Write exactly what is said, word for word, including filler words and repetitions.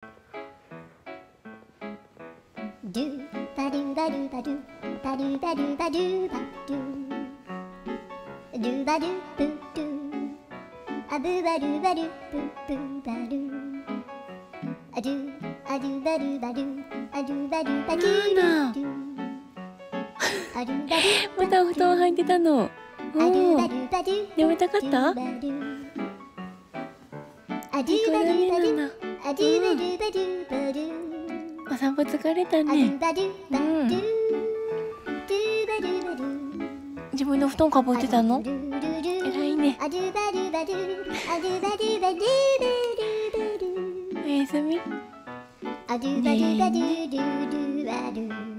ドゥバドゥバドゥバドゥバドゥバドゥバドゥバドゥドゥバドゥブドゥアブバドゥバドゥブブバドゥアドゥアドゥバドゥバドゥアドゥバドゥバドゥなんだ。またお布団入ってたの。おお。眠たかった？いい子だね、なんだ。お散歩疲れたね。うん。自分の布団かぶってたの？えらいね。おやすみ。ねえね。